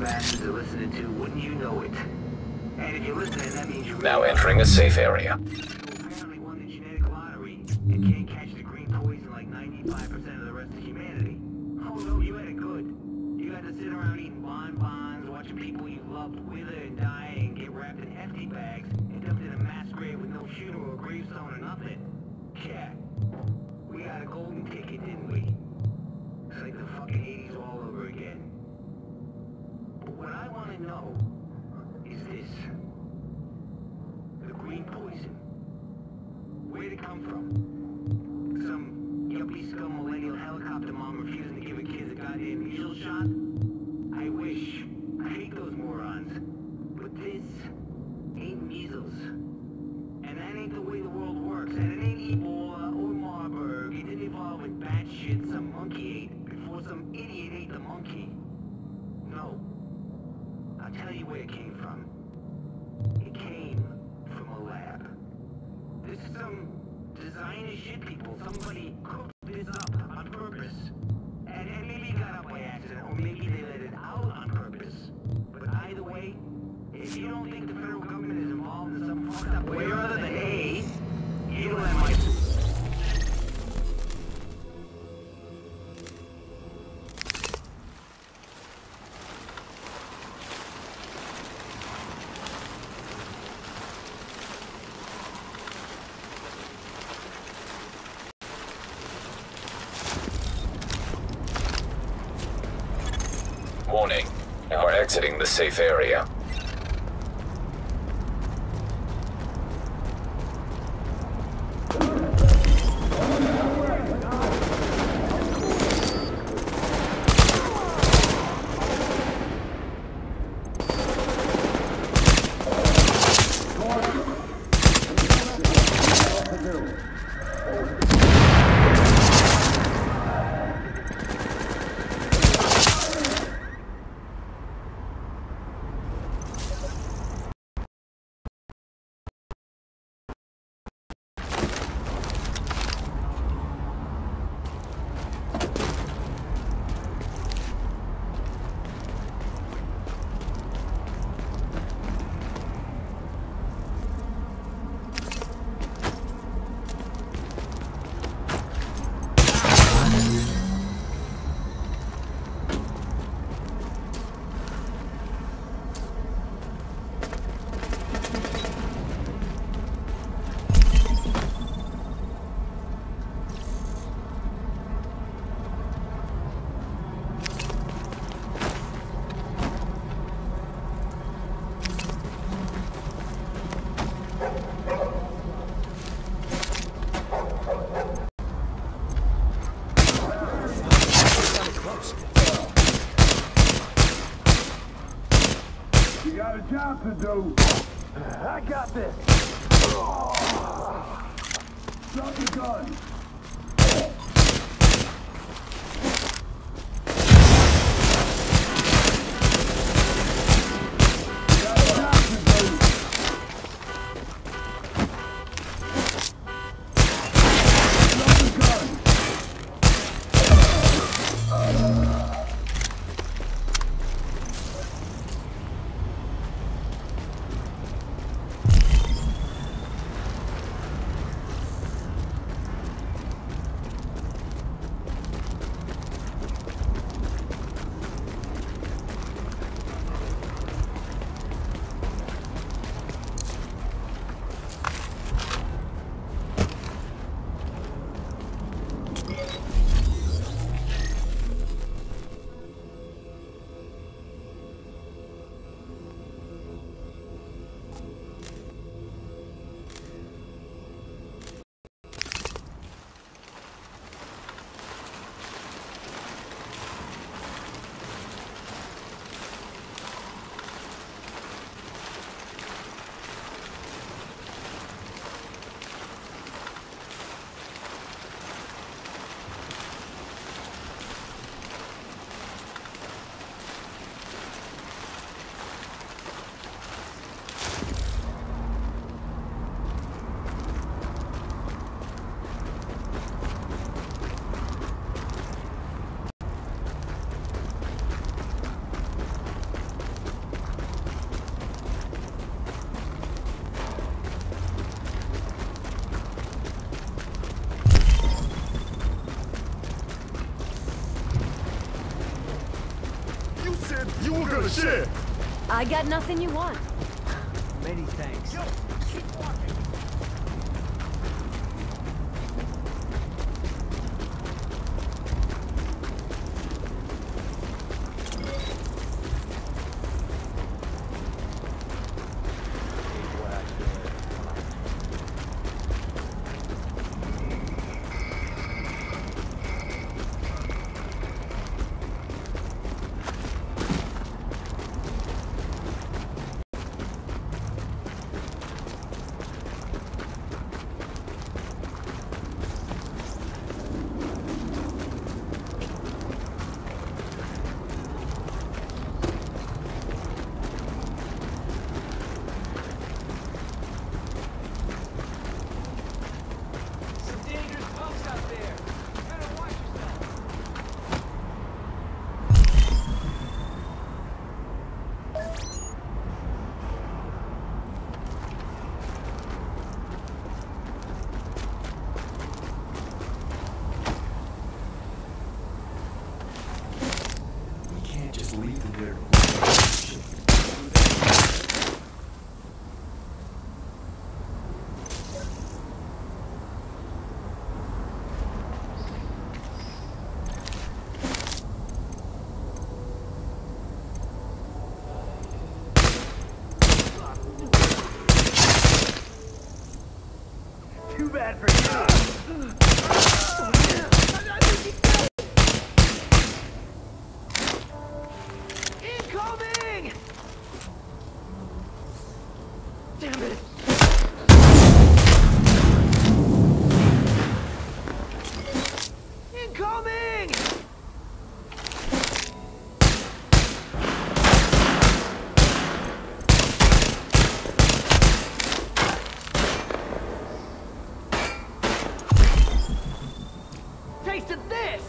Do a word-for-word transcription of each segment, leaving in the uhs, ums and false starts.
bastards are listening to, wouldn't you know it? And if you're listening, that means you're Now entering a safe area. You apparently won the genetic lottery and can't catch the green poison like ninety-five percent of the rest of humanity. Oh no, you had it good. You had to sit around eating bonbons, watching people you loved wither and die and get wrapped in hefty bags and dumped in a mass grave with no funeral or gravestone or nothing. Yeah. We got a golden ticket, didn't we? It's like the fucking eighties all over again. But what I want to know is this. The green poison. Where'd it come from? Some yuppie scum millennial helicopter mom refusing to give her kids a goddamn measles shot? I wish. I hate those morons. But this ain't measles. And that ain't the way the world works. And it ain't Ebola or Marburg. It didn't evolve with bat shit some monkey ate before some idiot ate the monkey. No. I'll tell you where it came from. It came from a lab. This is some designer shit, people. Somebody cooked this up on purpose. And, and maybe it got up by accident, or maybe they let it out on purpose. But either way, if you don't think the federal government is involved in some fucked up way other than A, you don't have my... Warning. You are exiting the safe area. You got a job to do. I got this. Drop your gun. You got a job to do. Drop the gun. I got nothing you want. Many thanks. Yo, keep walking. Too bad for you. Incoming! Damn it! Incoming! Taste of this!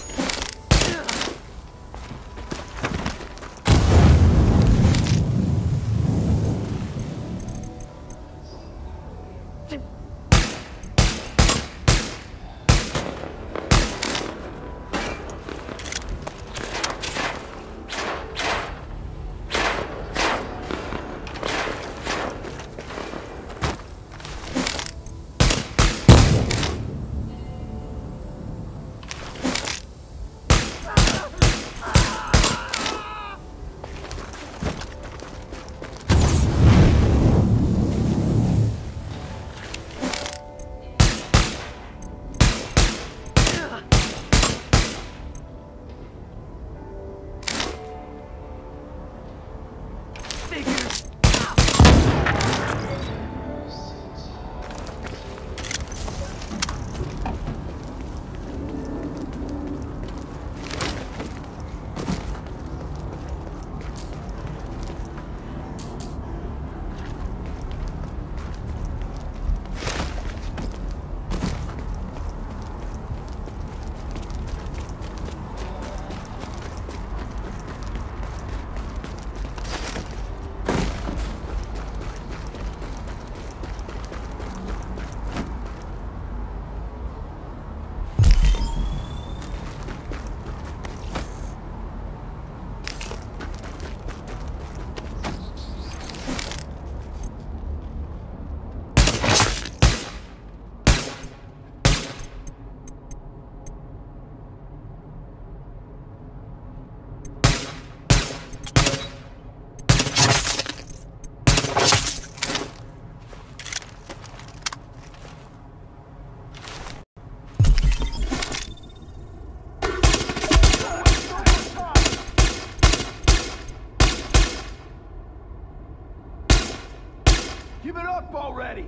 Give it up already!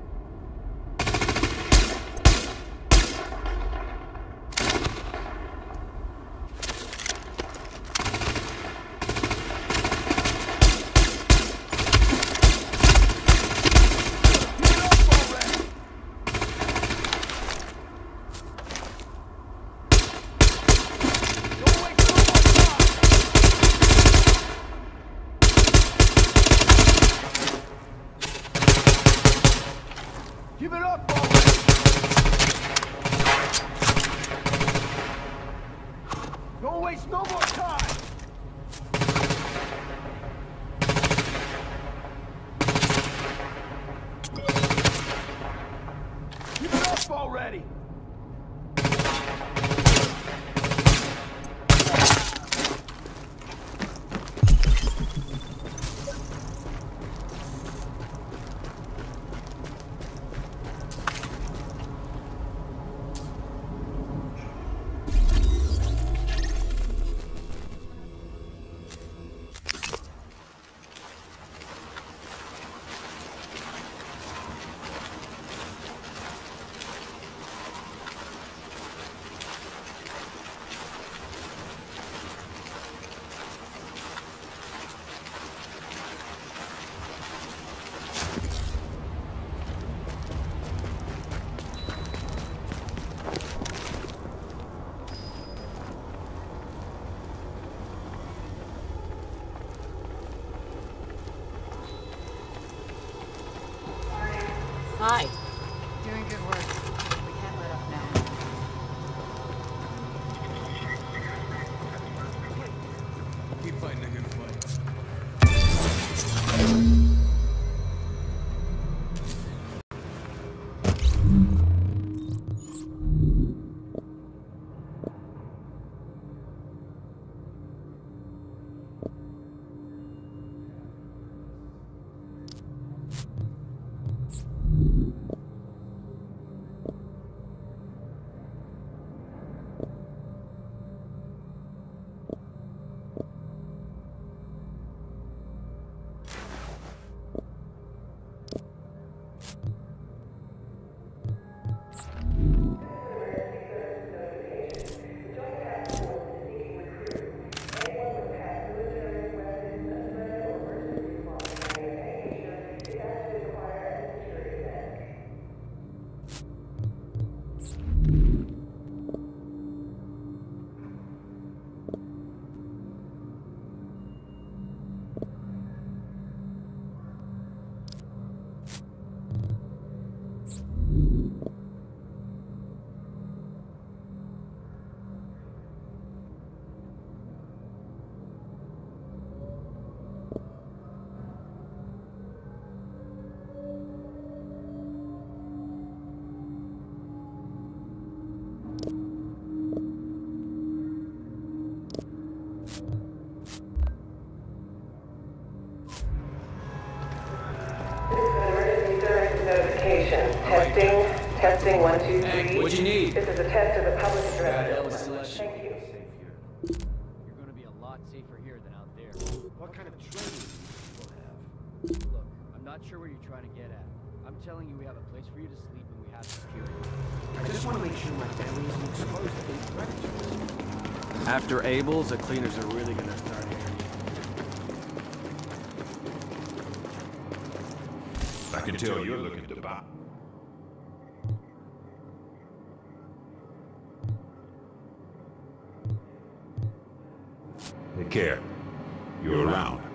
Give it up already! Don't waste no more time! already! Hi. Doing good work. We can't let up now. Keep fighting a good fight. Notification. Testing. Testing. One, two, three. What'd you need? This is a test of the public address. Thank you. You're gonna be a lot safer here than out there. What kind of training do people have? Look, I'm not sure what you're trying to get at. I'm telling you we have a place for you to sleep and we have security. I just want to make sure my family isn't exposed to any predators. After Abel's, the cleaners are really gonna start here. I can tell you're looking to buy. Take care. You're around.